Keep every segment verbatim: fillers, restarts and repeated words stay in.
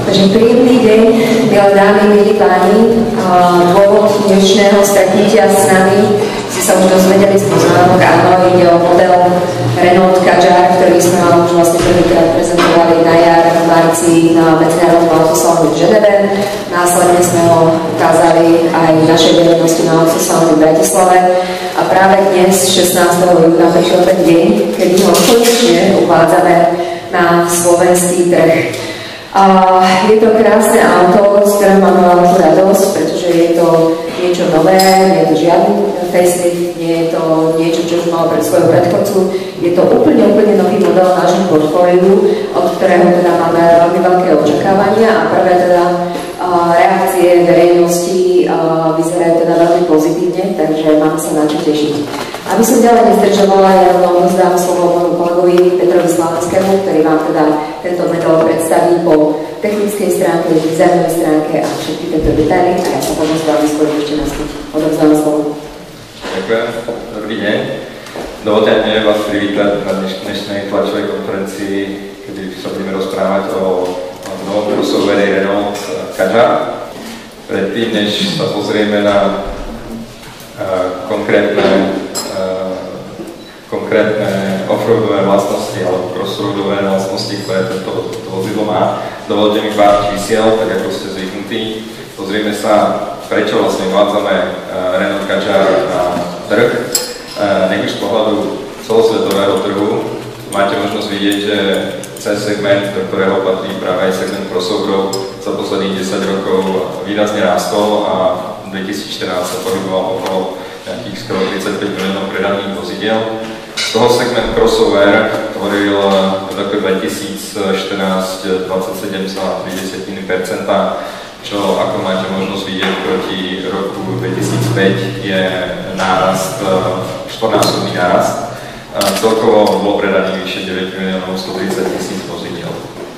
Takže príjemný deň, milé dámy, milí páni. Dôvod dnešného stretnutia s nami ste sa už dozvedeli z pozvánok. Áno, ide o model Renault Kadjar, ktorý sme vám už vlastne prvýkrát prezentovali na jar v marci na Medzinárodnom autosalóne v Ženeve. Následne sme ho ukázali aj v našej verejnosti na autosalóne v Bratislave. A práve dnes, šestnásteho júna, prišiel ten deň, kedy ho konečne uvádzame na slovenský trh. Uh, je to krásne auto, z ktorého mám veľkú radosť, pretože je to niečo nové, nie je to žiadny facelift, nie je to niečo, čo už malo pred svojho predchodcu. Je to úplne, úplne nový model nášho portfóliu, od ktorého teda máme veľmi veľké očakávania a prvé teda uh, reakcie verejnosti uh, vyzerajú teda veľmi pozitívne, takže máme sa na čo tešiť. Aby som ďalej nezdržovala, ja rovno odozdám slovo môjmu kolegovi Petrovi Slavenskému, ktorý vám teda tento model predstaví po technickej stránke, dizajnovej stránke a všetky tieto detaily a ja sa potom s vami skôr ešte naspäť odovzdám slovo. Ďakujem, dobrý deň. Dovolte aj vás privítať na dnešnej tlačovej konferencii, kedy sa budeme rozprávať o, o novom crossoveri Renault Kadjar. Predtým, než sa pozrieme na uh, konkrétne konkrétne offroadové vlastnosti alebo crossroadové vlastnosti, ktoré toto vozidlo má. Dovolte mi pár čísiel, tak ako ste zvyknutí. Pozrieme sa, prečo vlastne uvádzame Renault Kadjar na trh. Nech už z pohľadu celosvetového trhu máte možnosť vidieť, že C-segment, do ktorého patrí práve aj segment crossoverov, za posledných desať rokov výrazne rástol a v dvetisícštrnásť sa pohyboval okolo nejakých skoro tridsaťpäť miliónov predaných vozidiel. Z toho segment crossover tvoril v roku dvetisícštrnásť dvadsaťsedem celá tri percenta, čo ako máte možnosť vidieť proti roku dvetisícpäť je nárast, štvornásobný nárast. Celkovo bolo predaných vyše deväť miliónov stotridsať tisíc vozidiel.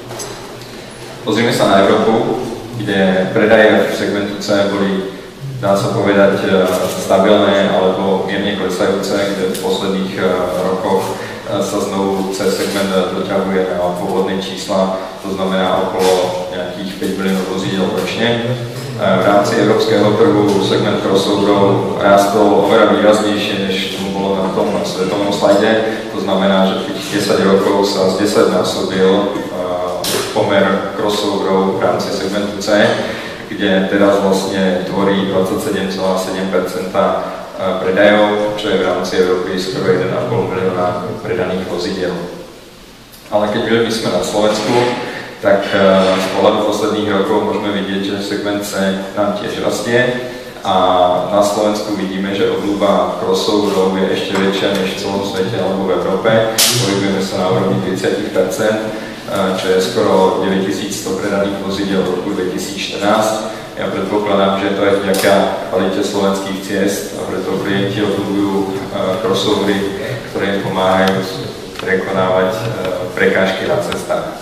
Pozrieme sa na Európu, kde predaje v segmentu C boli, dá sa povedať, stabilné alebo mierne klesajúce, kde v posledných rokoch sa znovu C-segment doťahuje na pôvodné čísla, to znamená okolo nejakých päť miliónov vozidel ročne. V rámci európskeho trhu segment crossoverov rástol oveľa výraznejšie, než tomu bolo na tom svetovom slajde. To znamená, že tých desať rokov sa z desaťnásobil pomer crossoverov v rámci segmentu C, kde teraz vlastne tvorí dvadsaťsedem celá sedem percenta predajov, čo je v rámci Európy skoro jeden a pol milióna predaných vozidiel. Ale keď my sme na Slovensku, tak z pohľadu posledných rokov môžeme vidieť, že segment C nám tiež rastie a na Slovensku vidíme, že obľúba crossoverov je ešte väčšia než v celom svete alebo v Európe. Pohybujeme sa na úrovni tridsať percent, čo je skoro deväťtisícsto predaných vozidiel v roku dvetisícštrnásť. Ja predpokladám, že to je vďaka kvalite slovenských ciest a preto klienti obľúbujú crossovery, ktoré im pomáhajú prekonávať prekážky na cestách.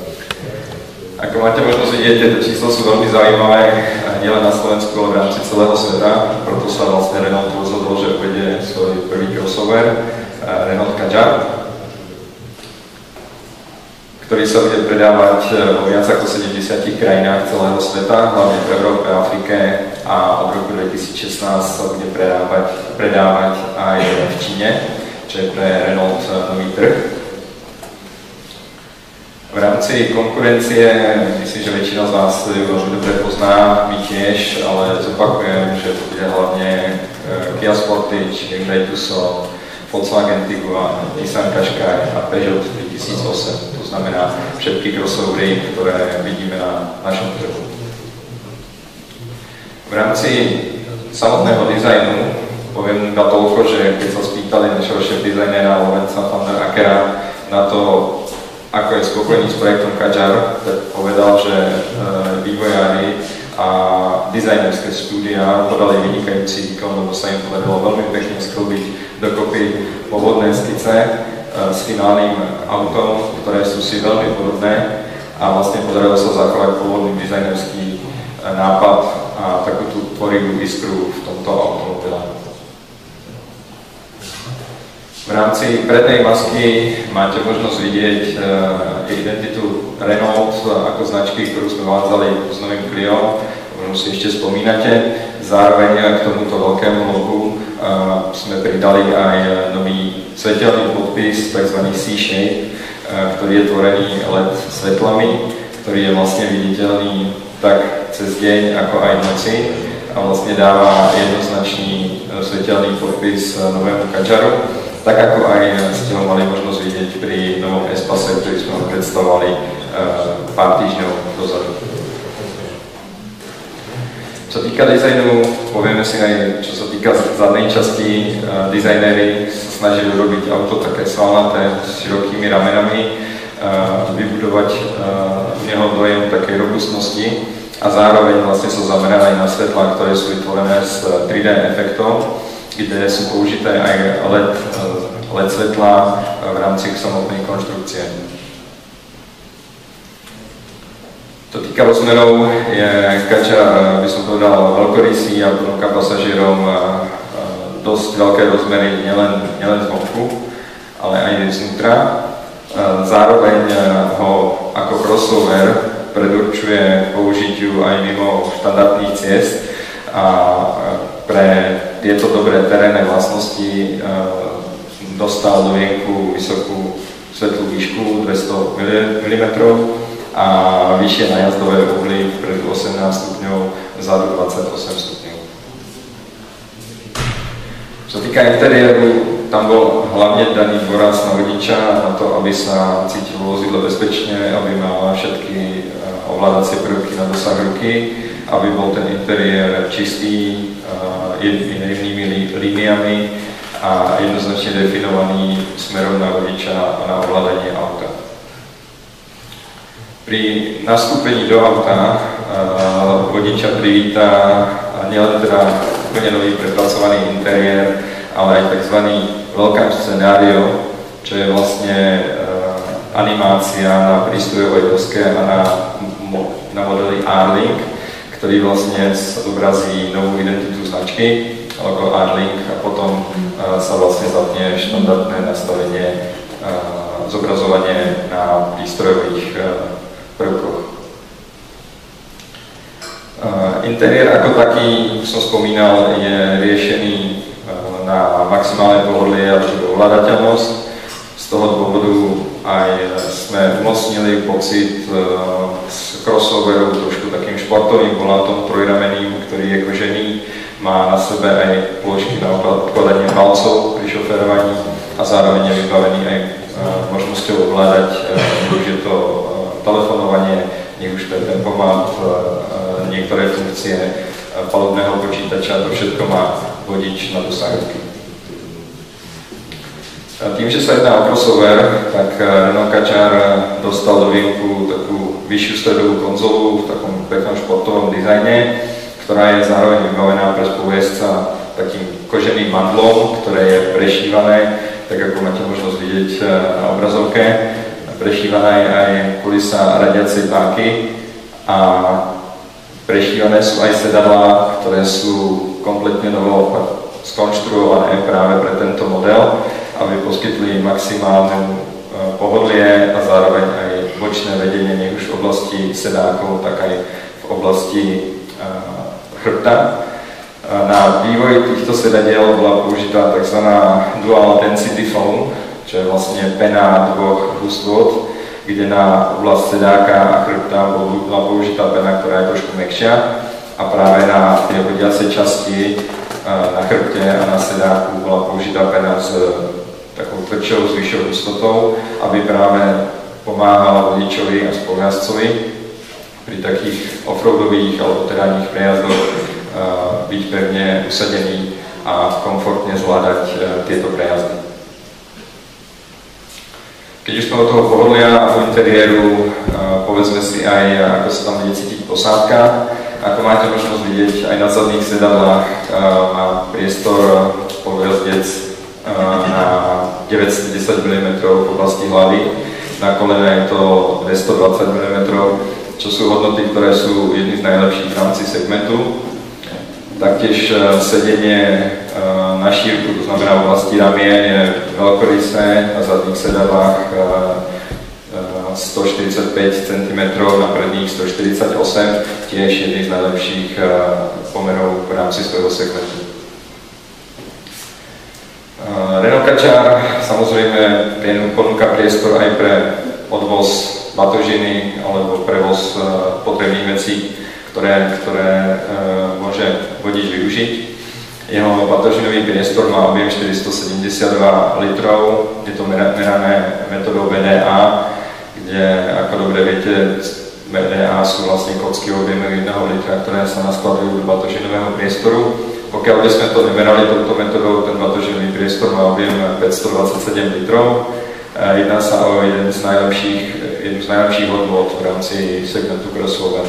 Ako máte možnosť vidieť, tieto čísla sú veľmi zaujímavé nielen na Slovensku, ale v rámci celého sveta. Proto sa vlastne Renault rozhodol, že uvedie svoj prvý crossover Renault Kadjar, ktorý sa bude predávať vo viac ako sedemdesiatich krajinách celého sveta, hlavne v Európe, Afrike a od roku dvetisícšestnásť sa bude predávať, predávať aj v Číne, čo je pre Renault nový trh. V rámci konkurencie, myslím, že väčšina z vás ju veľmi dobre pozná, my tiež, ale zopakujem, že to bude hlavne Kia Sportage, Hyundai Tucson, Volkswagen Tiguan, Nissan Qashqai a Peugeot tritisícosem. To znamená všetky crossovery, ktoré vidíme na našom trhu. V rámci samotného dizajnu poviem iba toľko, že keď sa spýtali našeho šéf dizajnera Lorenza van der Ackera na to, ako je spokojný s projektom Kadjar, tak povedal, že e, vývojári a dizajnerské štúdia podali vynikajúci výkon, lebo sa im podarilo veľmi pekne sklbiť dokopy pôvodné skice e, s finálnym autom, ktoré sú si veľmi podobné a vlastne podarilo sa zachovať pôvodný dizajnerský e, nápad a takú tú tvorivú iskru v tomto automobile. V rámci prednej masky máte možnosť vidieť identitu Renault ako značky, ktorú sme vádzali s novým Clio, možno si ešte spomínate. Zároveň k tomuto veľkému logu sme pridali aj nový svetelný podpis, tzv. C-shape, ktorý je tvorený el é dé svetlami, ktorý je vlastne viditeľný tak cez deň ako aj v noci a vlastne dáva jednoznačný svetelný podpis novému Kadžaru, tak ako aj ste ho mali možnosť vidieť pri novom Espase, ktorý sme ho predstavovali pár týždňov dozadu. Čo týka dizajnu, povieme si aj, čo sa týka zadnej časti, dizajnéri sa snažili urobiť auto také svalnaté s širokými ramenami, vybudovať v neho dojem takej robustnosti a zároveň vlastne sa zamerali na svetlá, ktoré sú vytvorené z tri dé efektov, kde sú použité aj el é dé, el é dé svetlá v rámci samotnej konštrukcie. Čo týka rozmerov, je Kadžar, by som povedal, veľkorysý a ponúka pasažierom dosť veľké rozmery nielen, nielen z boku, ale aj znútra. Zároveň ho ako crossover predurčuje použitiu aj mimo štandardných ciest a pre tieto dobré terénne vlastnosti dostal do vienku vysokú svetlú výšku dvesto milimetrov a vyššie najazdové uhly vpredu osemnásť stupňov, vzadu dvadsaťosem stupňov. Čo týka interiéru, tam bol hlavne daný dôraz na vodiča, na to, aby sa cítil vozidlo bezpečne, aby mal všetky ovládacie prvky na dosah ruky, aby bol ten interiér čistý, jemnými líniami a jednoznačne definovaný smerom na vodiča a na ovládanie auta. Pri nastúpení do auta vodiča privíta nielen teda úplne nový prepracovaný interiér, ale aj tzv. Welcome scenario, čo je vlastne animácia na prístrojovej doske a na, na modeli R-Link, ktorý vlastne zobrazí novú identitu značky, logo R-Link, a potom sa vlastne zapne štandardné nastavenie zobrazovanie na prístrojových prvkoch. Interiér ako taký, som spomínal, je riešený na maximálne pohodlie a ovládateľnosť. Z toho dôvodu aj sme umocnili pocit z crossoveru trošku takým športovým volantom trojrameným, ktorý je kožený, má na sebe aj plošky na odkladanie palcov pri šoferovaní a zároveň je vybavený aj možnosťou ovládať, už je to telefonovanie, nech už to je tempomat, niektoré funkcie palubného počítača, to všetko má vodič na dosah ruky. Tým, že sa jedná o crossover, tak Renault Kadžar dostal do výrobku takú vyššiu stredovú konzolu v takom peknom športovom dizajne, ktorá je zároveň vybavená pre spolujezdca takým koženým mandlom, ktoré je prešívané, tak ako máte možnosť vidieť na obrazovke. Prešívaná je aj kulisa radiacej páky a prešívané sú aj sedadlá, ktoré sú kompletne novo skonštruované práve pre tento model, aby poskytli maximálne pohodlie a zároveň aj bočné vedenie, nech už v oblasti sedákov, tak aj v oblasti chrbta. Na vývoj týchto sedadiel bola použitá tzv. Dual Density Foam, čo je vlastne pena dvoch hustôt, kde na oblast sedáka a chrbta bola použitá pena, ktorá je trošku mäkšia, a práve na tie hodiace časti na chrbte a na sedáku bola použitá pena s takou tvrdšou, s vyššou hustotou, aby práve pomáhala vodičovi a spolujazdcovi pri takých offroadových alebo terénnych prejazdoch byť pevne usadený a komfortne zvládať tieto prejazdy. Keď už sme od toho pohodlia a interiéru, povedzme si aj, ako sa tam bude cítiť posádka. Ako máte možnosť vidieť, aj na zadných sedadlách má priestor spolujazdec na deväťstodesať milimetrov v oblasti hlavy. Na kolene je to dvestodvadsať milimetrov, čo sú hodnoty, ktoré sú jedny z najlepších v rámci segmentu. Taktiež sedenie na šírku, to znamená v oblasti ramien, je veľkorysé, na zadných sedadlách stoštyridsaťpäť centimetrov, na predných stoštyridsaťosem, tiež jedný z najlepších pomerov v rámci svojho segmentu. Renault Kadjar samozrejme ponúka priestor aj pre odvoz batožiny alebo prevoz potrebných vecí, ktoré, ktoré e, môže vodič využiť. Jeho batožinový priestor má objem štyristosedemdesiatdva litrov, je to merané metodou vé dé á, kde, ako dobre viete, vé dé á sú vlastne kocky objemu jedného litra, ktoré sa naskladujú do batožinového priestoru. Pokiaľ by sme to nemerali touto metodou, ten batožinový priestor má objem päťstodvadsaťsedem litrov. Jedná sa o jeden z najlepších, jednu z najlepších hodnôt v rámci segmentu crossover.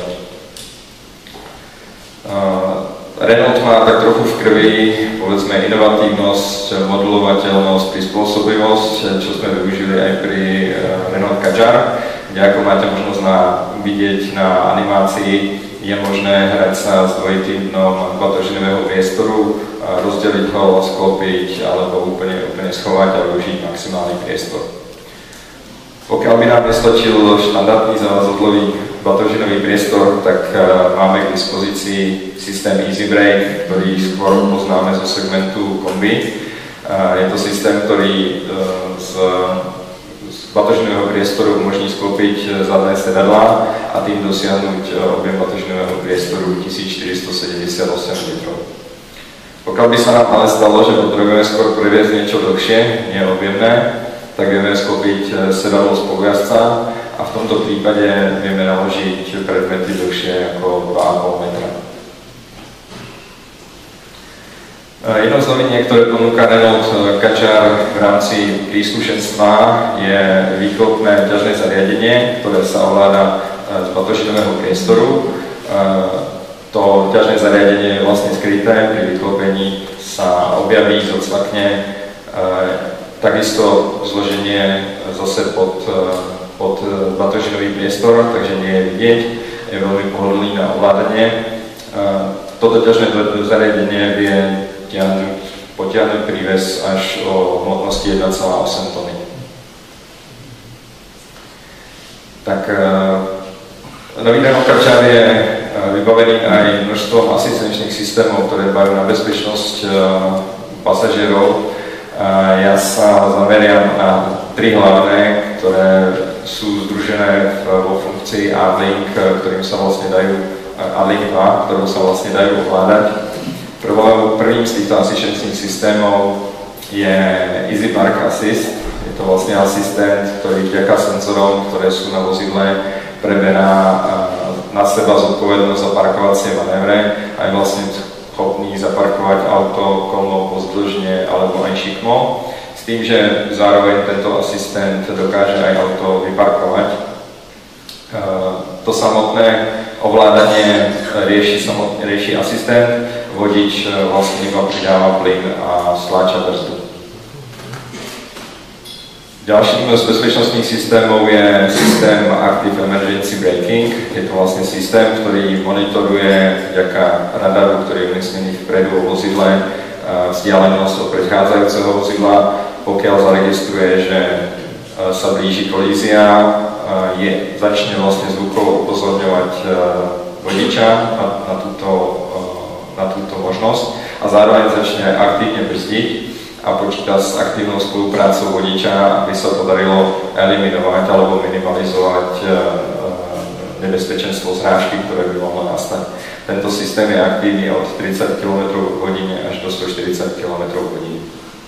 Uh, Renault má tak trochu v krvi, povedzme, inovatívnosť, modulovateľnosť, prispôsobivosť, čo sme využili aj pri uh, Renault Kadjar, kde ako máte možnosť na, vidieť na animácii, je možné hrať sa s dvojitým dnom batožinového priestoru, uh, rozdeliť ho, sklopiť alebo úplne, úplne schovať a využiť maximálny priestor. Pokiaľ by nám nestačil štandardný zavazadlový batožinový priestor, tak uh, máme k dispozícii systém Easy Brake, ktorý skôr poznáme zo segmentu kombi. Uh, je to systém, ktorý uh, z, z batožinového priestoru umožní sklopiť zadné sedadlá a tým dosiahnuť uh, objem batožinového priestoru tisícštyristosedemdesiatosem litrov. Pokiaľ by sa nám ale stalo, že potrebujeme skôr previesť niečo dlhšie, nie objemné, tak vieme sklopiť sedadlo z podjazdca a v tomto prípade vieme naložiť predmety dlhšie ako dva a pol metra. Jednou z noviniek, ktoré ponúka Renault Kadjar v rámci príslušenstva, je výklopné ťažné zariadenie, ktoré sa ovláda z batožinového priestoru. To ťažné zariadenie je vlastne skryté, pri vyklopení sa objaví, zocvakne. Takisto zloženie zase pod, pod batožinový priestor, takže nie je vidieť, je veľmi pohodlný na ovládanie. Toto ťažné zariadenie vie tiahnuť, potiahnuť príves až o hmotnosti jeden celá osem tony. Tak nový Renault Kadjar je vybavený aj množstvom asistenčných systémov, ktoré dbajú na bezpečnosť pasažierov. Ja sa zameriam na tri hlavné, ktoré sú združené vo funkcii A-Link, ktorým sa vlastne dajú A-Link dva, ktorou sa vlastne dajú ovládať. Prvým z týchto asistenčných systémov je Easy Park Assist. Je to vlastne asistent, ktorý vďaka senzorom, ktoré sú na vozidle, preberá na seba zodpovednosť za parkovacie manévre a je vlastne schopný zaparkovať auto kolmo pozdĺžne alebo aj šikmo, s tým, že zároveň tento asistent dokáže aj auto vyparkovať. To samotné ovládanie rieši, samotný, rieši asistent, vodič vlastne iba pridáva plyn a stláča brzdu. Ďalším z bezpečnostných systémov je systém Active Emergency Braking. Je to vlastne systém, ktorý monitoruje vďaka radaru, ktorý je umiestnený vpredu vo vozidle, vzdialenosť od predchádzajúceho vozidla. Pokiaľ zaregistruje, že sa blíži kolízia, je, začne vlastne zvukovo upozorňovať vodiča na, na, túto, na túto možnosť a zároveň začne aktívne brzdiť a počíta s aktívnou spoluprácou vodiča, aby sa podarilo eliminovať alebo minimalizovať nebezpečenstvo zrážky, ktoré by mohlo nastať. Tento systém je aktívny od tridsať kilometrov v hodine až do stoštyridsať kilometrov v hodine.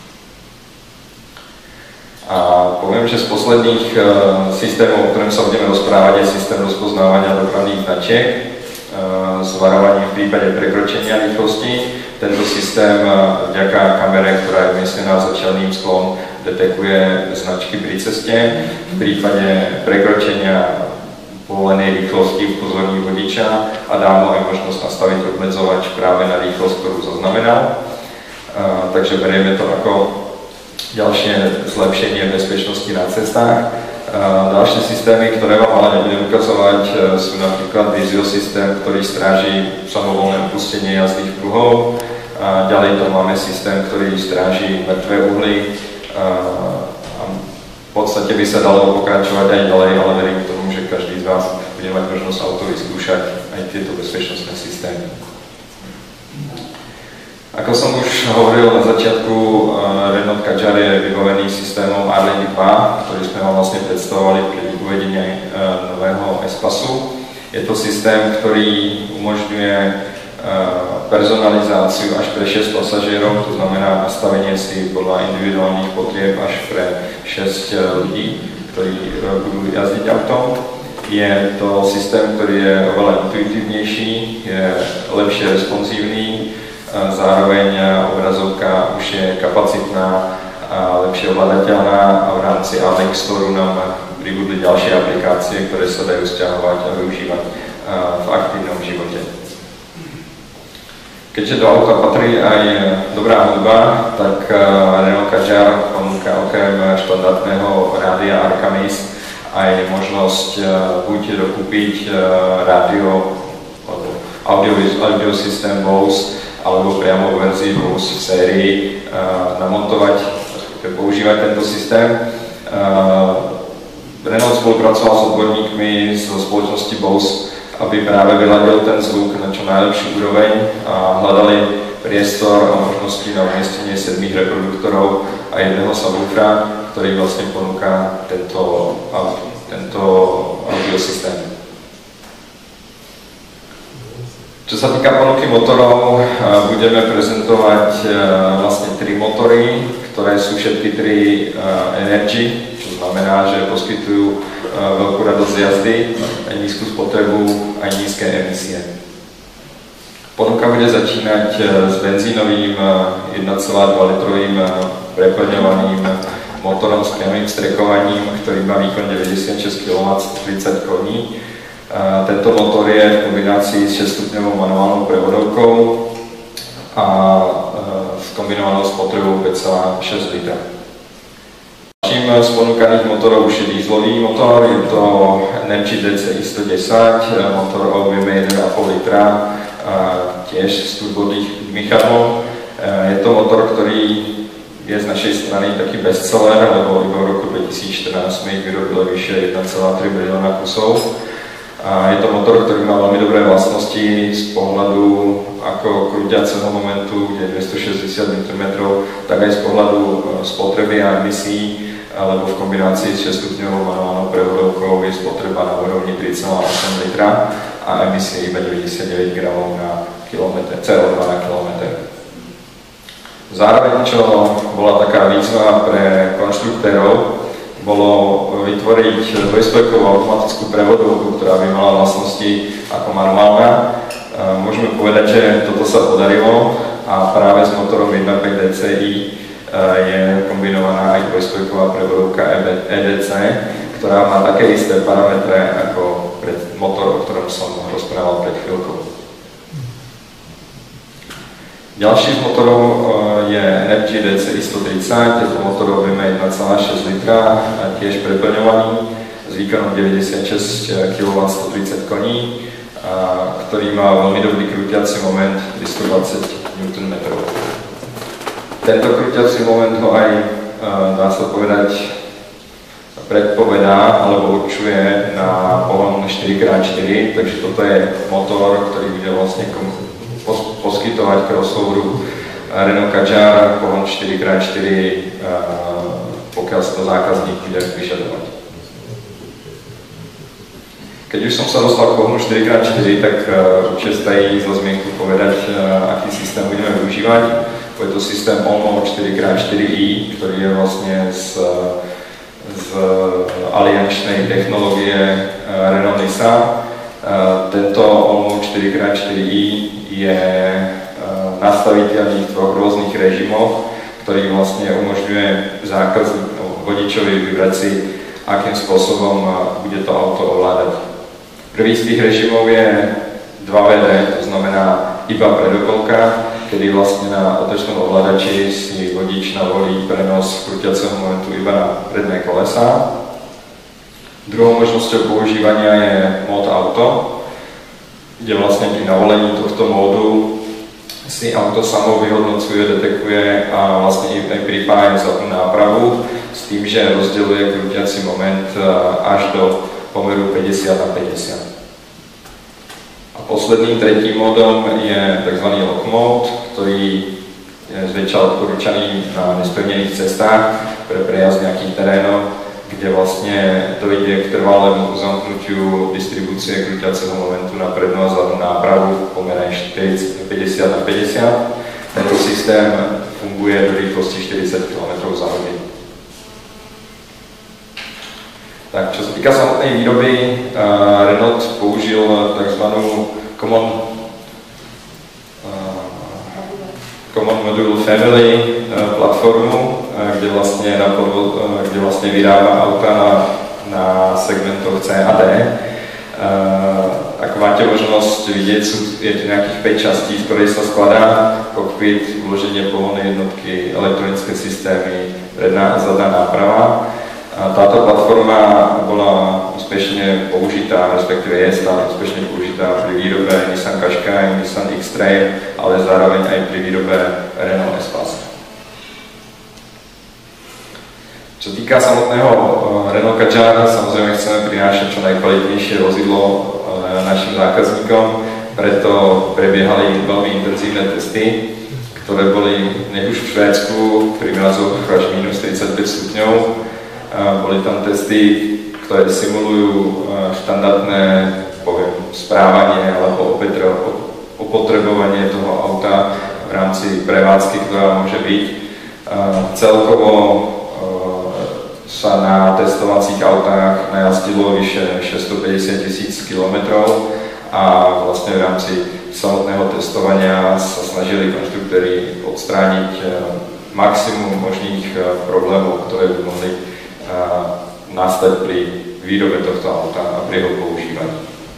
A poviem, že z posledných systémov, o ktorom sa budeme rozprávať, je systém rozpoznávania dopravných značiek s varovaním v prípade prekročenia rýchlosti. Tento systém vďaka kamere, ktorá je umiestnená za čelným sklom, detekuje značky pri ceste. V prípade prekročenia povolenej rýchlosti upozorní vodiča a dá mu aj možnosť nastaviť obmedzovač práve na rýchlosť, ktorú zaznamenal. Takže berieme to ako ďalšie zlepšenie bezpečnosti na cestách. Ďalšie systémy, ktoré vám ale nebudem ukazovať, sú napríklad Visio systém, ktorý stráži samovolné opustenie jazdných pruhov. A ďalej to máme systém, ktorý stráži mŕtve uhly. A v podstate by sa dalo pokračovať aj ďalej, ale verím tomu, že každý z vás bude mať možnosť auto vyskúšať aj tieto bezpečnostné systémy. Ako som už hovoril na začiatku, Renault Kadjar je vybavený systémom R-Lady dva, ktorý sme vám vlastne predstavovali pri uvedení nového S-Passu. Je to systém, ktorý umožňuje personalizáciu až pre šesť pasažierov, to znamená nastavenie si podľa individuálnych potrieb až pre šesť ľudí, ktorí budú jazdiť autom. Je to systém, ktorý je oveľa intuitívnejší, je lepšie responsívny, zároveň obrazovka už je kapacitná a lepšie ovládateľná a v rámci Alex Store nám pribudli ďalšie aplikácie, ktoré sa dajú sťahovať a využívať v aktívnom živote. Keďže do auta patrí aj dobrá hudba, tak Renault Kadjar ponúka okrem štandardného rádia Arcanis aj možnosť buď dokúpiť rádio alebo audio, audio systém Bose, alebo priamo v verzii Bose v sérii uh, namontovať, používať tento systém. Uh, Renault spolupracoval s odborníkmi zo spoločnosti Bose, aby práve vyladil ten zvuk na čo najlepší úroveň a hľadali priestor a možnosti na umiestnenie sedmých reproduktorov a jedného subwoofera, ktorý vlastne ponúka tento, uh, tento audio systém. Čo sa týka ponuky motorov, budeme prezentovať vlastne tri motory, ktoré sú všetky tri Energy, čo znamená, že poskytujú veľkú radosť jazdy, aj nízku spotrebu, aj nízke emisie. Ponuka bude začínať s benzínovým jeden celá dva litrovým preplňovaným motorom s priamym vstrekovaním, ktorý má výkon deväťdesiatšesť kilowattov, tridsať koní. Tento motor je v kombinácii s šesťstupňovou manuálnou prevodovkou a s kombinovanou spotrebou päť celá šesť litra. Ďalším z ponúkaných motorov už je dieselový motor, je to Energy D C I sto desať, motor o objeme jeden celá päť litra, tiež s turbodýchmichalom. Je to motor, ktorý je z našej strany taký bestseller, lebo iba v roku dvetisícštrnásť sme ich vyrobili vyše jeden celá tri milióna kusov. A je to motor, ktorý má veľmi dobré vlastnosti z pohľadu ako krúťaceho momentu, kde je dvestošesťdesiat newtonmetrov, tak aj z pohľadu spotreby a emisí, lebo v kombinácii s šesťstupňovou manuálnou prevodovkou je spotreba na úrovni tri celá osem litra a emisie iba deväťdesiatdeväť gramov na kilometr, C O dva na kilometr. Zároveň, čo bola taká výzva pre konštruktérov, bolo vytvoriť dvojspojkovú automatickú prevodovku, ktorá by mala vlastnosti ako manuálna. Môžeme povedať, že toto sa podarilo a práve s motorom jeden celá päť D C I je kombinovaná aj dvojspojková prevodovka E D C, ktorá má také isté parametre ako motor, o ktorom som rozprával pred chvíľkou. Ďalší z motorov je Energy D C I sto tridsať, je to motor objeme jeden celá šesť litra, tiež preplňovaný s výkonom deväťdesiatšesť kilowattov, stodtridsať koní, ktorý má veľmi dobrý krúťací moment tristodvadsať newtonmetrov. Tento krúťací moment ho aj, dá sa povedať, predpovedá alebo určuje na pohon štyri krát štyri, takže toto je motor, ktorý bude vlastne poskytovať crossoveru Renault Kadjar pohon štyri krát štyri, pokiaľ sa to zákazník bude vyžadovať. Keď už som sa dostal k pohonu štyri krát štyri, tak určite stojí za zmienku povedať, aký systém budeme využívať. Je to systém Olmo štyri krát štyri i, ktorý je vlastne z, z aliančnej technológie Renault Nissan. Tento Olmo štyri krát štyri i je nastaviteľný v troch rôznych režimoch, ktorý vlastne umožňuje zákazníkovi, vodičovi vybrať si, akým spôsobom bude to auto ovládať. Prvý z tých režimov je dva vé dé, to znamená iba predokolka, kedy vlastne na otočnom ovládači si vodič navolí prenos krúťaceho momentu iba na predné kolesá. Druhou možnosťou používania je mód auto, kde vlastne pri navolení tohto módu si auto samo vyhodnocuje, detekuje a vlastne aj pripája zadnú nápravu s tým, že rozdeľuje krútiaci moment až do pomeru päťdesiat na päťdesiat. A posledným tretím módom je tzv. lock mode, ktorý je zväčša odporúčaný na nespevnených cestách pre prejazd nejakých terénov, kde vlastne dojde k trvalému zamknutiu distribúcie krútiaceho momentu na prednú a zadnú nápravu v pomere päťdesiat na päťdesiat. Tento systém funguje do rýchlosti štyridsať kilometrov za hodinu. Tak, čo sa týka samotnej výroby, uh, Renault použil tzv. Common, uh, Common Module Family uh, platformu, uh, kde, vlastne na podvod, uh, kde vlastne vyrába auta na, na segmentoch C a D. Uh, ako máte možnosť vidieť, sú, je tu nejakých päť častí, z ktorej sa skladá kokpit, uloženie pohonnej jednotky, elektronické systémy, predná a zadná náprava. Táto platforma bola úspešne použitá, respektíve je stále úspešne použitá pri výrobe Nissan Qashqai, Nissan X-Trail, ale zároveň aj pri výrobe Renault Espace. Čo týka samotného Renault Kadjar, samozrejme chceme prinášať čo najkvalitnejšie vozidlo našim zákazníkom, preto prebiehali veľmi intenzívne testy, ktoré boli nech už v Švédsku pri mrazoch až minus tridsaťpäť stupňov. Boli tam testy, ktoré simulujú štandardné, poviem, správanie alebo opotrebovanie toho auta v rámci prevádzky, ktorá môže byť. Celkovo sa na testovacích autách najazdilo vyše šesťstopäťdesiat tisíc kilometrov a vlastne v rámci samotného testovania sa snažili konštruktéri odstrániť maximum možných problémov, ktoré by mohli nastať pri výrobe tohto auta a pri jeho používaní.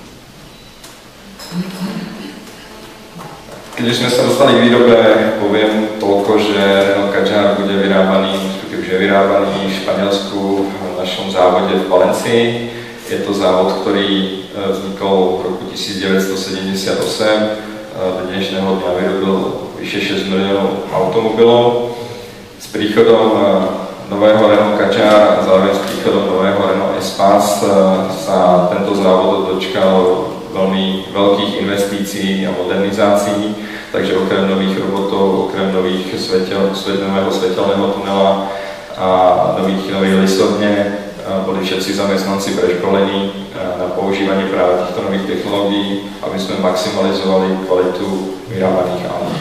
Keď už sme sa dostali k výrobe, poviem toľko, že Renault Kadjar bude vyrábaný, už je vyrábaný v Španielsku v našom závode v Valencii. Je to závod, ktorý vznikol v roku devätnásťstosedemdesiatosem. Do dnešného dňa vyrobil vyše šesť miliónov automobilov. S príchodom nového Renault Kadjar a zároveň s príchodom nového Renault Espace sa tento závod dočkal veľmi veľkých investícií a modernizácií, takže okrem nových robotov, okrem nových svetel, nového svetelného tunela a nových nových listovne boli všetci zamestnanci preškolení na používanie práve týchto nových technológií, aby sme maximalizovali kvalitu vyrábaných aut.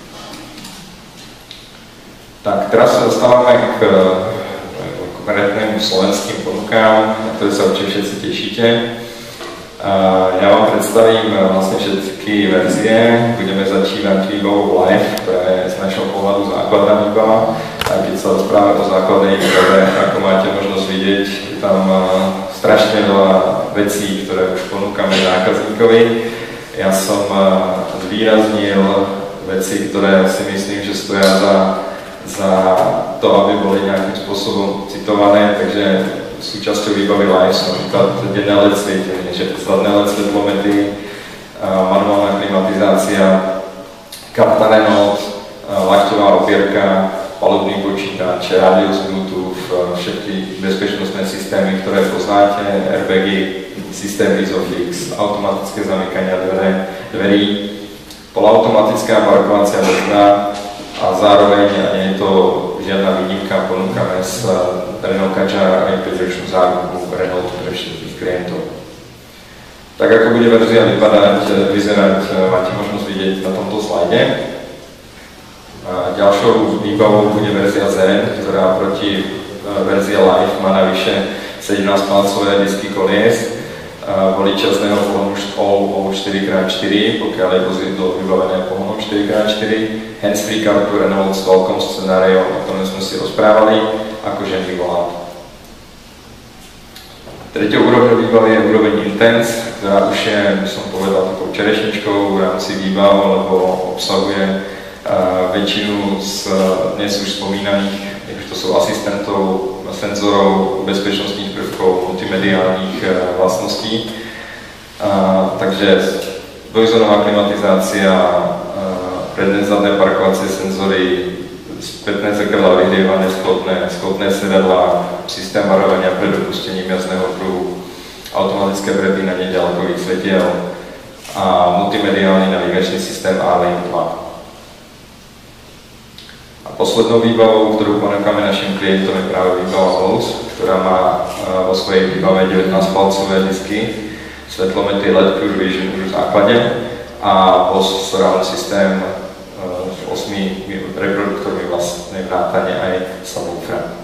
Tak, teraz sa dostávame k konkrétnym slovenským ponukám, na ktoré sa určite všetci tešíte. Ja vám predstavím vlastne všetky verzie. Budeme začínať výbavou Live, ktorá je z našho pohľadu základná výbava. A keď sa rozprávame o základnej výbave, ako máte možnosť vidieť, je tam strašne veľa vecí, ktoré už ponúkame zákazníkovi. Ja som zvýraznil veci, ktoré si myslím, že stoja za za to, aby boli nejakým spôsobom citované, takže súčasťou výbavy Live sú napríklad denné el é dé svietenie, zadné el é dé svetlomety, manuálna klimatizácia, karta Renault, lakťová opierka, palubný počítač, rádio z Bluetooth, všetky bezpečnostné systémy, ktoré poznáte, airbagy, systém Isofix, automatické zamykania dvere, dverí, polautomatická parkovacia brzda, a zároveň, a nie je to žiadna výnimka, ponúkame s Renault Kadjar aj päťročnú záruku Renault pre všetkých klientov. Tak ako bude verzia vypadať, vyzerať, máte možnosť vidieť na tomto slajde. A ďalšou výbavou bude verzia Zen, ktorá proti verzii Live má navyše sedemnásťpalcové disky kolies, voličazného pohonu štyri krát štyri, pokiaľ je vozidlo vybavené pohonom štyri krát štyri, handsfree kartu Renault s veľkom scenáriom, o ktorom sme si rozprávali, ako žený volán. Treťou úrovňou výbavy je úroveň Intense, ktorá už je, by som povedal, takou čerešničkou v rámci výbav, lebo obsahuje uh, väčšinu z dnes už spomínaných, už to sú asistentov, uh, senzorov, bezpečnostných prvkov, multimediálnych vlastností. Takže dvojzónová klimatizácia, predné zadné parkovacie senzory, spätné zrkadlá vyhrievané schopné, schopné sedadlá, systém varovania pred dopustením jazdného pruhu, automatické prepínanie ďalkových svetiel a multimediálny navigačný systém A-Link dva. Poslednou výbavou, ktorú ponúkame našim klientom, je práve výbava Bose, ktorá má vo svojej výbave devätnásťpalcové disky, svetlometry el é dé Pure Vision v základe a Bose surround systém s osmi reproduktormi vlastne vrátane aj subwoofera.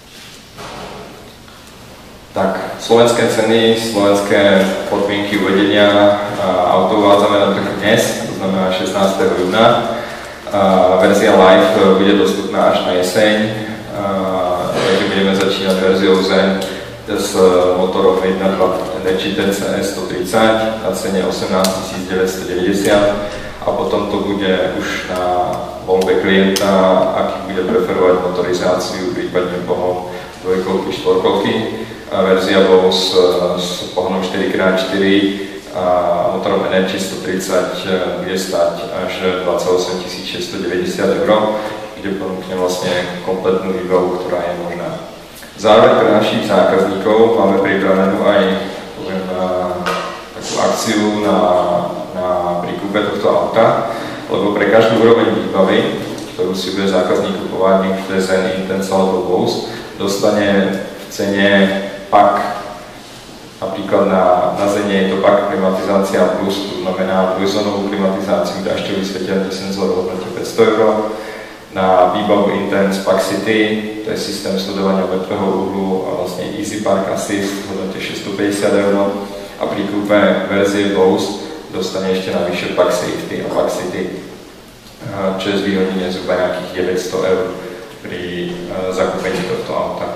Tak, slovenské ceny, slovenské podmienky uvedenia auto uvádzame na trh dnes, to znamená šestnásteho júna. Uh, verzia Live bude dostupná až na jeseň, uh, takže budeme začínať verziou Zen s motorom jedna dva Energy té cé sto tridsať na cene osemnásť tisíc deväťstodeväťdesiat a potom to bude už na voľbe klienta, aký bude preferovať motorizáciu, prípadne pohon dvojkolky, štvorkolky. Uh, verzia Bose uh, s pohonom štyri krát štyri a motorom Energy sto tridsať bude stať až dvadsaťosem tisíc šesťstodeväťdesiat eur, kde ponúkne vlastne kompletnú výbavu, ktorá je možná. Zároveň pre našich zákazníkov máme pripravenú aj poviem, takú akciu na, na príkupe tohto auta, lebo pre každú úroveň výbavy, ktorú si bude zákazník kupovať, nech to je Zen, Intense alebo Bose, dostane v cene pak. Napríklad na, na Zene je to pak klimatizácia plus, to znamená dvojzónovú klimatizáciu, dažďový svetelný senzor v hodnote päťsto eur. Na výbavu Intense Park City, to je systém sledovania mŕtvého uhlu a vlastne Easy Park Assist v hodnote šesťstopäťdesiat eur. A pri kúpe verzie Bose dostane ešte navyše Park Safety a Park City, čo je zvýhodnenie zhruba nejakých deväťsto eur pri zakúpení tohto auta.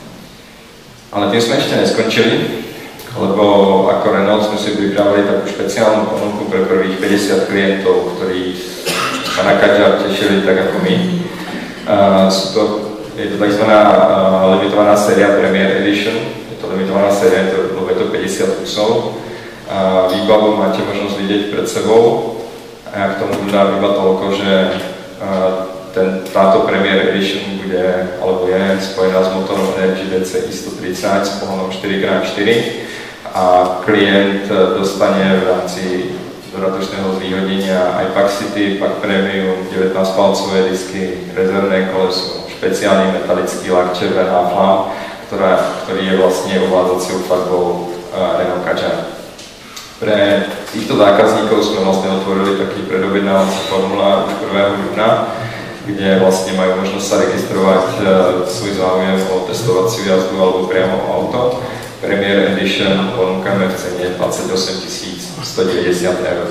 Ale tým sme ešte neskončili, lebo ako Renault sme si pripravili takú špeciálnu ponuku pre prvých päťdesiat klientov, ktorí sa na Kadžar tešili tak ako my. Uh, sú to, je to tzv. Uh, limitovaná séria Premier Edition, je to limitovaná séria, je to, je to päťdesiat kusov. Uh, výbavu máte možnosť vidieť pred sebou a ja k tomu dodám iba toľko, že uh, ten, táto Premier Edition bude, alebo je spojená s motorom Energy dé cé í sto tridsať s pohonom štyri krát štyri a klient dostane v rámci dodatočného zvýhodnenia aj Park City, Park Premium, devätnásťpalcové disky, rezervné koleso, špeciálny metalický lak červená flam, ktorá, ktorý je vlastne ovládaciou farbou uh, Renault Kadžar. Pre týchto zákazníkov sme vlastne otvorili taký predobjednávací formulár už prvého júna, kde vlastne majú možnosť sa registrovať uh, svoj záujem o testovaciu jazdu alebo priamo o auto. Premier Edition ponúkame v cene dvadsaťosem tisíc stodeväťdesiat eur.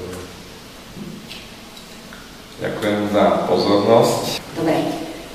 Ďakujem za pozornosť. Dobre.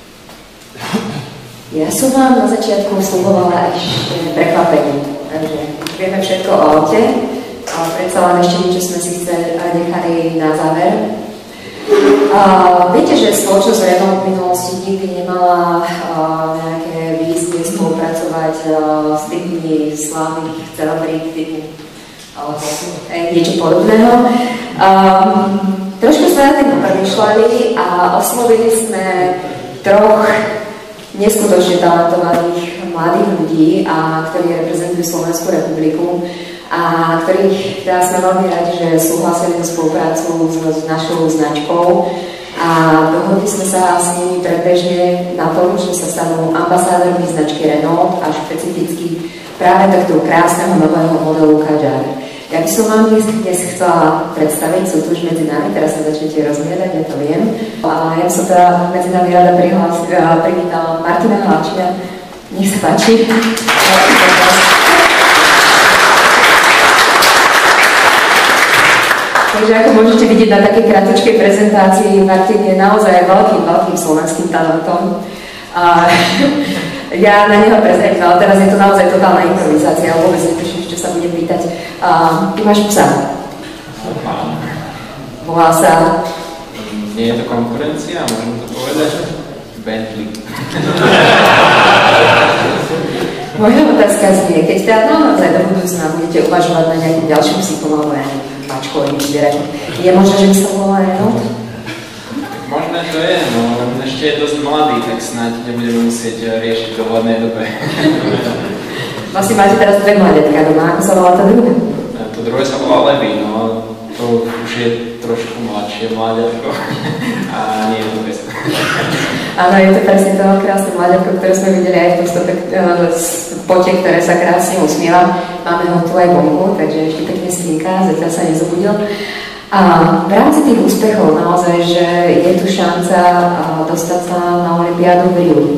Ja som vám na začiatku slubovala ešte prekvapenie. Takže vieme všetko o aute, ale predsa len ešte niečo sme si chceli nechali na záver. Uh, viete, že spoločnosť Renault v minulosti nikdy nemala uh, nejaké vízie spolupracovať uh, s tými slávnych celebrít, alebo uh, niečo podobného. Um, trošku sme na tým premýšľali a oslovili sme troch neskutočne talentovaných mladých ľudí, a ktorí reprezentujú Slovenskú republiku a ktorých teda sme veľmi radi, že súhlasili so spoluprácu s, s našou značkou a dohodli sme sa s nimi predbežne na tom, že sa stanú ambasádormi značky Renault a špecificky práve takto krásneho nového modelu Kadžar. Ja by som vám dnes, dnes chcela predstaviť, sú tu už medzi nami, teraz sa začnete rozmiedať, ja to viem. A ja som teda medzi nami rada privítala Martina Hlavčina. Nech sa páči. Takže ako môžete vidieť na takej krátkočkej prezentácii, Martin je naozaj veľkým, veľkým slovenským talentom. A ja na neho prezrieť, ale teraz je to naozaj totálna improvizácia, ale vôbec netuším, čo sa budem pýtať. Uh, ty máš psa? Volá sa... Nie je to konkurencia, môžem to povedať? Bentley. Moja otázka znie, keď teda naozaj do budúcna budete uvažovať na nejakým ďalším psíkom alebo aj mačkovým zvieraťom, je možné, že by sa volala Renault? Možné to je, no ešte je dosť mladý, tak snáď nebudeme musieť riešiť v dohľadnej dobe. Vlastne máte teraz dve mladetka doma, ako sa volá to druhé? To druhé sa volá Levi, no to už je trošku mladšie mláďatko a nie je to bez. Áno, je to presne to krásne mláďatko, ktoré sme videli aj v podstate v pote, ktoré sa krásne usmieva. Máme ho tu aj vonku, takže ešte pekne spínka, zatiaľ sa nezobudil. A v rámci tých úspechov naozaj, že je tu šanca dostať sa na olympiádu v Riu.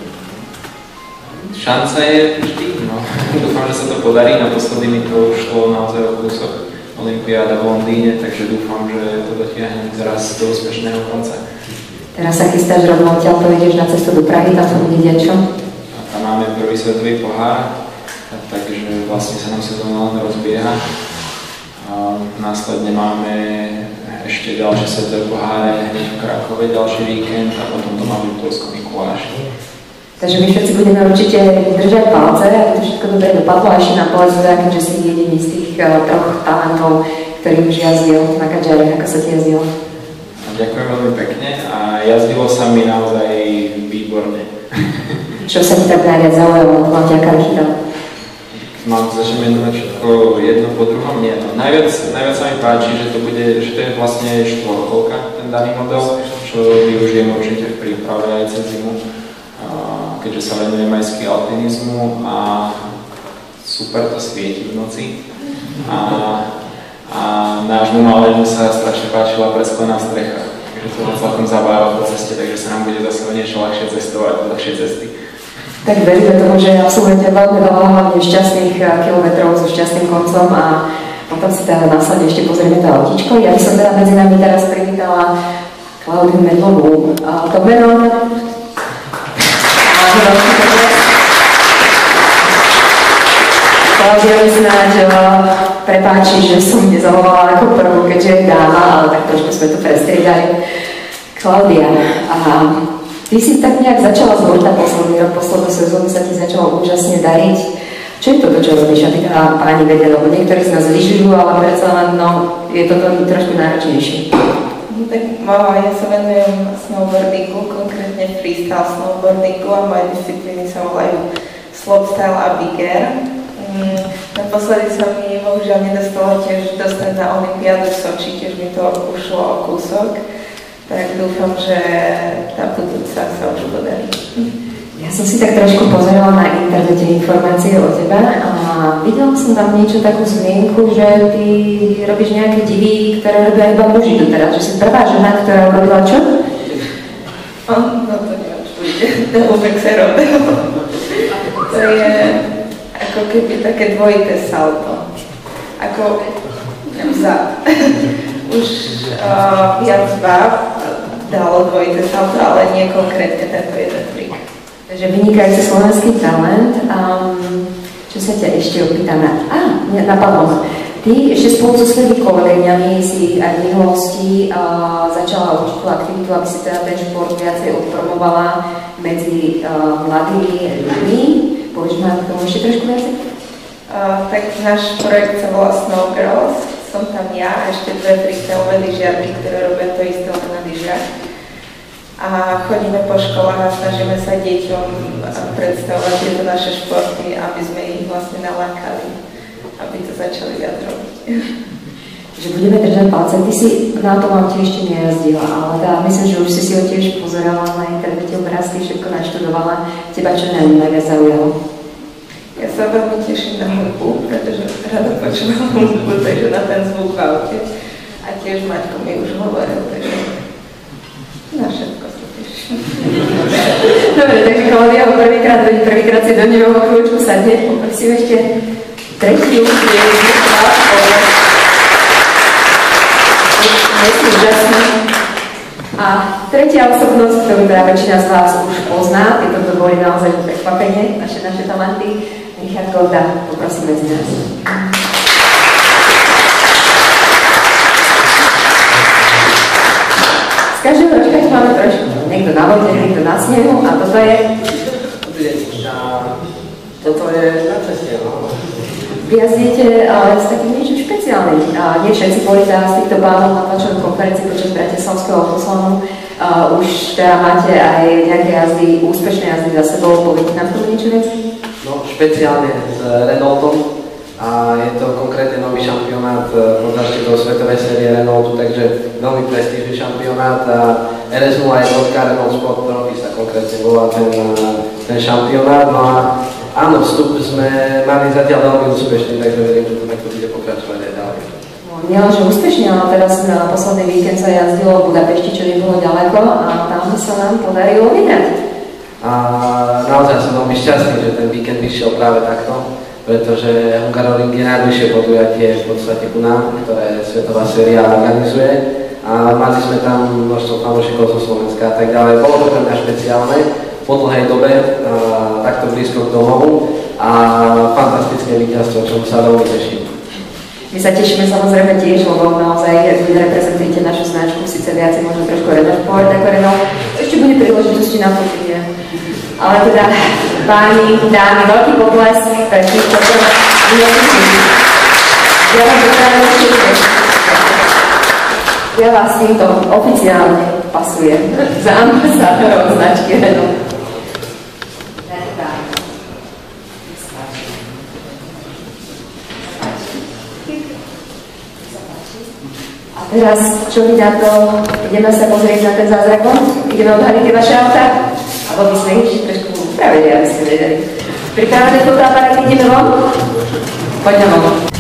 Šanca je vždy, no. Dúfam, že sa to podarí, naposledy mi to už šlo naozaj o kúsok olympiáda v Londýne, takže dúfam, že to dotiahnem teraz do úspešného konca. Teraz sa chystáš rovno odtiaľ, to ideš na cestu do Prahy, tam sa bude diať čo? A tam máme prvý svetový pohár, takže vlastne sa nám sezóna len rozbieha. A následne máme ešte ďalšie svetové poháre v Krakove, ďalší víkend a potom to má byť v Polskom Mikuláši. Takže my všetci budeme určite držať palce, aby to všetko dobre dopadlo a ešte na povedz, keďže si jediný z tých uh, troch talentov, ktorý už jazdil na kadžari, ako sa ti jazdilo? Ďakujem veľmi pekne a jazdilo sa mi naozaj výborne. Čo sa ti tak najviac zaujalo, to vám ťaká vychytal? Mám začnem menovať všetko jedno po druhom, nie. No, najviac, najviac sa mi páči, že to, bude, že to je vlastne štvorkolka, ten daný model, čo využijem určite v príprave aj cez zimu, keďže sa venujem aj ski alpinizmu a super to svieti v noci. A, a nášmu malému sa strašne páčila presklená strecha, takže to ho celkom zabáva po ceste, takže sa nám bude zase niečo ľahšie cestovať, ľahšie cesty. Tak veríme tomu, že absolvujete veľmi veľa hlavne šťastných kilometrov so šťastným koncom a potom si teda následne ešte pozrieme to autíčko. Ja by som teda medzi nami teraz privítala Klaudiu Medlovú. A to meno... Klaudia mi snáď prepáči, že som nezavovala ako prvú, keďže je dáma, ale tak trošku sme to prestriedali. Klaudia, a ty si tak nejak začala z borta posledný rok, poslednú sezónu sa ti začalo úžasne dariť. Čo je toto, čo robíš, aby teda páni vedia, lebo niektorí z nás lyžujú, ale predsa len, no, je toto trošku náročnejšie. Tak ja sa venujem snowboardingu, konkrétne freestyle snowboardingu a moje disciplíny sa volajú slopestyle a big air. Mm, naposledy sa mi bohužiaľ nedostalo tiež dostať na olympiádu v Soči, tiež mi to ušlo o kúsok. Tak dúfam, že tá budúca sa už podarí. Ja som si tak trošku pozerala na internete informácie o teba a videla som tam niečo takú zmienku, že ty robíš nejaké divy, ktoré robia iba muži doteraz, že si prvá žena, ktorá robila čo? No to neviem, čo bude. Double rodeo. To je ako keby také dvojité salto. Ako vzad. Už uh, viac báb dalo dvojité salto, ale nie konkrétne tento jeden trik. Takže vynikajúci slovenský talent. Um, čo sa ťa ešte opýtame? Á, napadlo ma. Ty ešte spolu so svojimi kolegyňami si aj v minulosti uh, začala určitú aktivitu, aby si teda ten šport viacej odpromovala medzi uh, mladými ľuďmi. Povieš ma k tomu ešte trošku viacej? Uh, tak náš projekt sa volá Snow Girls. Som tam ja a ešte dve freestyleové lyžiarky, ktoré robia to isté na lyžiach. A chodíme po školách a snažíme sa deťom predstavovať tieto naše športy, aby sme ich vlastne nalákali, aby to začali viac robiť. Že budeme držať palce. Ty si na tom aute ešte nejazdila, ale tá, myslím, že už si si ho tiež pozerala na internete, obrázky, všetko naštudovala. Teba čo najviac zaujalo? Ja sa veľmi teším na hudbu, pretože rada počúvam hudbu, takže na ten zvuk v aute. A tiež Maťko mi už hovoril, takže na všetko sa teším. Dobre, takže Klaudia ho prvýkrát, prvýkrát si do neho chvíľučku sadne. Poprosím ešte tretiu, kde je zvukla. Je si úžasný. A tretia osobnosť, ktorú teda väčšina z vás už pozná, tieto to boli naozaj prekvapenie, naše, naše talenty. Richard Golda, poprosím medzi nás. Z každého ročka máme trošku. niekto na vode, niekto na snehu a toto je? Toto je na ceste, no. Vy jazdíte ale s takým niečím špeciálnym. A nie všetci boli teda z týchto pánov na tlačovej konferencii počas Bratislavského poslonu. Už teda máte aj nejaké jazdy, úspešné jazdy za sebou. Poviete nám tomu niečo viac? No, špeciálne s Renaultom. A je to konkrétne nový šampionát pod záštitou svetovej série Renaultu, takže veľmi prestížny šampionát. A er es nula jedna Renault Sport Trophy sa konkrétne volá ten, ten šampionát. No a áno, vstup sme mali zatiaľ veľmi úspešný, takže verím, že to takto bude pokračovať aj ďalej. No, nielenže úspešne, ale teraz na posledný víkend sa jazdilo v Budapešti, čo nebolo ďaleko a tam sa nám podarilo vyhrať. A naozaj som veľmi šťastný, že ten víkend vyšiel práve takto, pretože Hungaroring je najbližšie podujatie v podstate ku nám, ktoré svetová séria organizuje. A mali sme tam množstvo fanúšikov zo Slovenska a tak ďalej. Bolo to pre mňa špeciálne po dlhej dobe, a, takto blízko k domovu a fantastické víťazstvo, čomu sa veľmi teším. My sa tešíme samozrejme tiež, lebo naozaj vy reprezentujete našu značku, síce viacej možno trošku Renault Sport ako Renault. Ešte bude príležitosti na to, nie. Ale teda, páni, dámy, veľký potlesk pre tých, čo to nevidí. Ja vám pozdravím všetkých. Ja vás týmto oficiálne pasujem za ambasádorov značky Renault. A teraz, čo vy na to, ideme sa pozrieť na ten zázrakon? Ideme odhaliť tie vaše autá? Alebo by sme ich trošku upravili, aby ste vedeli. Pripravené fotoaparáty, ideme von? Poďme von.